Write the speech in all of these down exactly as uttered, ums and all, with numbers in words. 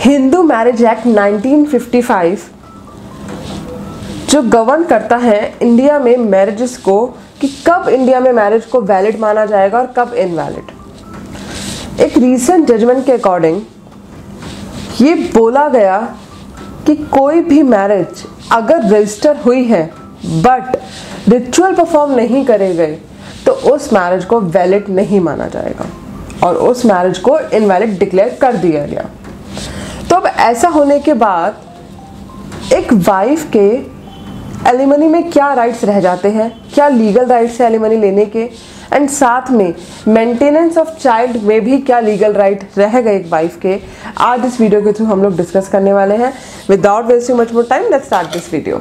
Hindu marriage act nineteen fifty five जो govern करता है इंडिया में मैरिजेस को कि कब इंडिया में मैरिज को वैलिड माना जाएगा और कब इनवैलिड। एक रीसेंट जजमेंट के अकॉर्डिंग ये बोला गया कि कोई भी मैरिज अगर रजिस्टर हुई है बट रिचुअल परफॉर्म नहीं करे गए तो उस मैरिज को वैलिड नहीं माना जाएगा और उस मैरिज को इनवैलिड डिक्लेयर कर दिया गया। तो अब ऐसा होने के बाद एक वाइफ के एलिमनी में क्या राइट्स रह जाते हैं, क्या लीगल राइट्स है एलिमनी लेने के, एंड साथ में मेंटेनेंस ऑफ चाइल्ड में भी क्या लीगल राइट रह गए एक वाइफ के, आज इस वीडियो के थ्रू हम लोग डिस्कस करने वाले हैं। Without wasting much more time let's start this video.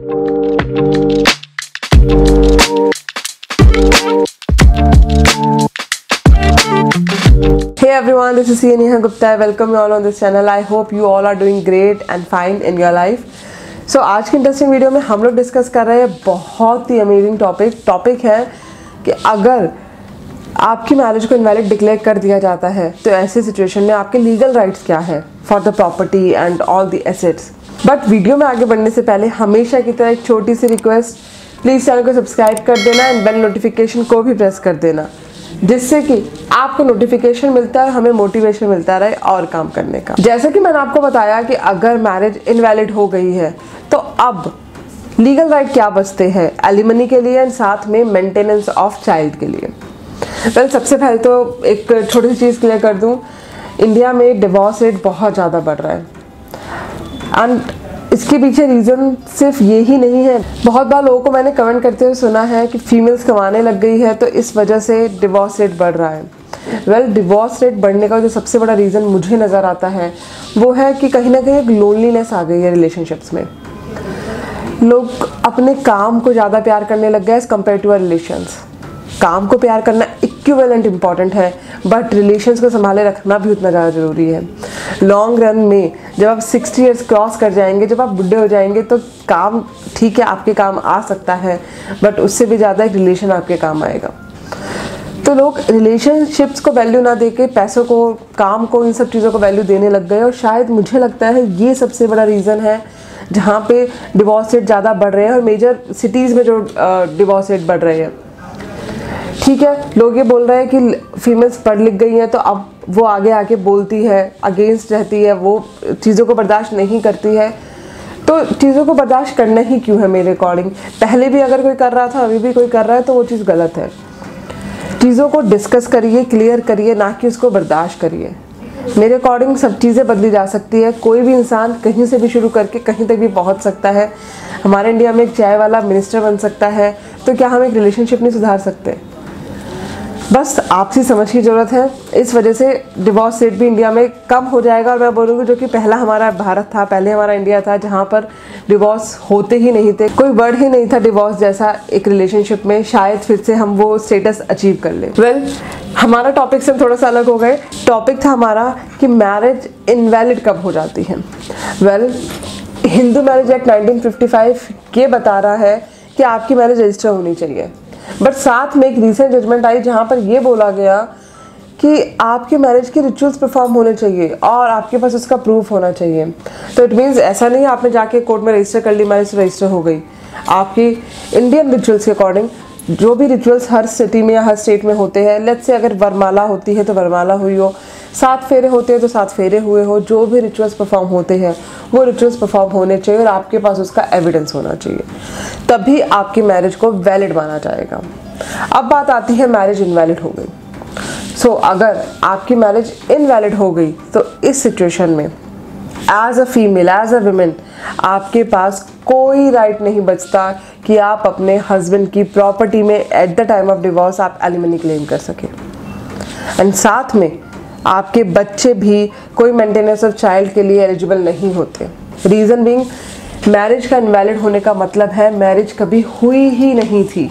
Hey everyone, this is C. Neha Gupta. I welcome you all on this channel. I hope you all are doing great and fine in your life. So आज की interesting video में हम लोग discuss कर रहे हैं बहुत ही amazing topic topic है कि अगर आपकी मैरिज को इनवैलिड डिक्लेयर कर दिया जाता है तो ऐसी सिचुएशन में आपके लीगल राइट्स क्या है for the property and all the assets. But video में आगे बढ़ने से पहले हमेशा की तरह एक छोटी सी रिक्वेस्ट, प्लीज़ चैनल को सब्सक्राइब कर देना एंड बेल नोटिफिकेशन को भी प्रेस कर देना, जिससे कि आपको नोटिफिकेशन मिलता है, हमें मोटिवेशन मिलता रहे और काम करने का। जैसे कि मैंने आपको बताया कि अगर मैरिज इनवैलिड हो गई है तो अब लीगल राइट क्या बचते हैं एलिमनी के लिए एंड साथ में मेंटेनेंस ऑफ चाइल्ड के लिए। वेल well, सबसे पहले तो एक छोटी सी चीज़ क्लियर कर दूं, इंडिया में डिवोर्स रेट बहुत ज़्यादा बढ़ रहा है एंड इसके पीछे रीज़न सिर्फ ये ही नहीं है। बहुत बार लोगों को मैंने कमेंट करते हुए सुना है कि फीमेल्स कमाने लग गई है तो इस वजह से डिवोर्स रेट बढ़ रहा है। वेल well, डिवोर्स रेट बढ़ने का जो सबसे बड़ा रीज़न मुझे नज़र आता है वो है कि कहीं ना कहीं एक लोनलीनेस आ गई है रिलेशनशिप्स में। लोग अपने काम को ज़्यादा प्यार करने लग गए as compare to our relations. काम को प्यार करना इक्विवेलेंट इम्पॉर्टेंट है बट रिलेशंस को संभाले रखना भी उतना ज़्यादा ज़रूरी है। लॉन्ग रन में जब आप सिक्सटी ईयर्स क्रॉस कर जाएंगे, जब आप बुढ़े हो जाएंगे तो काम ठीक है आपके काम आ सकता है बट उससे भी ज़्यादा एक रिलेशन आपके काम आएगा। तो लोग रिलेशनशिप्स को वैल्यू ना देके पैसों को, काम को, इन सब चीज़ों को वैल्यू देने लग गए और शायद मुझे लगता है ये सबसे बड़ा रीज़न है जहाँ पे डिवोर्स रेट ज़्यादा बढ़ रहे हैं और मेजर सिटीज़ में जो डिवोर्स रेट बढ़ रहे हैं। ठीक है, लोग ये बोल रहे हैं कि फीमेल्स पढ़ लिख गई हैं तो अब वो आगे आके बोलती है, अगेंस्ट रहती है, वो चीज़ों को बर्दाश्त नहीं करती है। तो चीज़ों को बर्दाश्त करना ही क्यों है मेरे अकॉर्डिंग। पहले भी अगर कोई कर रहा था, अभी भी कोई कर रहा है तो वो चीज़ गलत है। चीज़ों को डिस्कस करिए, क्लियर करिए, ना कि उसको बर्दाश्त करिए। मेरे अकॉर्डिंग सब चीज़ें बदली जा सकती है। कोई भी इंसान कहीं से भी शुरू करके कहीं तक भी पहुंच सकता है। हमारे इंडिया में एक चाय वाला मिनिस्टर बन सकता है, तो क्या हम एक रिलेशनशिप नहीं सुधार सकते? बस आपसी समझ की ज़रूरत है। इस वजह से डिवोर्स रेट भी इंडिया में कम हो जाएगा और मैं बोलूँगी जो कि पहला हमारा भारत था, पहले हमारा इंडिया था जहाँ पर डिवोर्स होते ही नहीं थे, कोई वर्ड ही नहीं था डिवोर्स जैसा एक रिलेशनशिप में। शायद फिर से हम वो स्टेटस अचीव कर लें। वेल well, हमारा टॉपिक से हम थोड़ा सा अलग हो गए। टॉपिक था हमारा कि मैरिज इनवैलिड कब हो जाती है। Well well, Hindu marriage act nineteen fifty five ये बता रहा है कि आपकी मैरिज रजिस्टर होनी चाहिए, बट साथ में एक रीसेंट जजमेंट आई जहाँ पर यह बोला गया कि आपके मैरिज के रिचुअल्स परफॉर्म होने चाहिए और आपके पास उसका प्रूफ होना चाहिए। तो इट मीन्स ऐसा नहीं आपने जाके कोर्ट में रजिस्टर कर ली, मैरिज रजिस्टर हो गई। आपकी इंडियन रिचुअल्स के अकॉर्डिंग जो भी रिचुअल्स हर सिटी में या हर स्टेट में होते हैं, लेट्स से अगर वरमाला होती है तो वरमाला हुई हो, सात फेरे होते हैं तो सात फेरे हुए हो, जो भी रिचुअल्स परफॉर्म होते हैं वो रिचुअल्स परफॉर्म होने चाहिए और आपके पास उसका एविडेंस होना चाहिए, तभी आपकी मैरिज को वैलिड माना जाएगा। अब बात आती है मैरिज इनवैलिड हो गई। सो so, अगर आपकी मैरिज इनवैलिड हो गई तो इस सिचुएशन में as a female, as a women आपके पास कोई राइट नहीं बचता कि आप अपने हस्बैंड की प्रॉपर्टी में at the time of divorce आप एलिमनी क्लेम कर सकें एंड साथ में आपके बच्चे भी कोई मेंटेनेंस ऑफ चाइल्ड के लिए एलिजिबल नहीं होते। रीज़न बीइंग मैरिज का इनवैलिड होने का मतलब है मैरिज कभी हुई ही नहीं थी।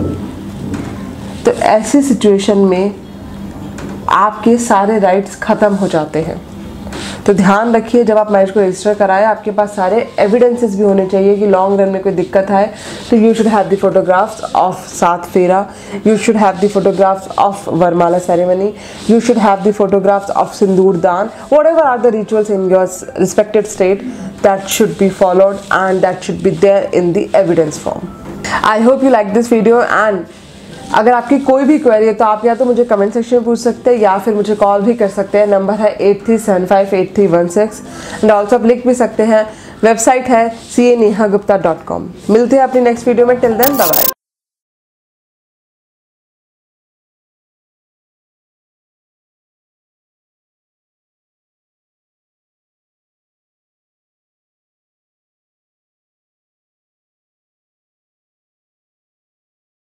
तो ऐसी सिचुएशन में आपके सारे राइट्स ख़त्म हो जाते हैं। तो ध्यान रखिए, जब आप मैरिज को रजिस्टर कराएं आपके पास सारे एविडेंसेस भी होने चाहिए कि लॉन्ग रन में कोई दिक्कत है तो you should have the photographs of saat phera, you should have the photographs of varmala ceremony, you should have the photographs of sindoor dan, whatever are the rituals in your respected state that should be followed and that should be there in the evidence form. I hope you like this video and अगर आपकी कोई भी query है तो आप या तो मुझे कमेंट सेक्शन में पूछ सकते हैं या फिर मुझे कॉल भी कर सकते हैं। नंबर है eight three seven five eight three one six and also आप लिख भी सकते हैं। वेबसाइट है C A Neha Gupta dot com. मिलते हैं अपनी नेक्स्ट वीडियो में। Till then bye bye.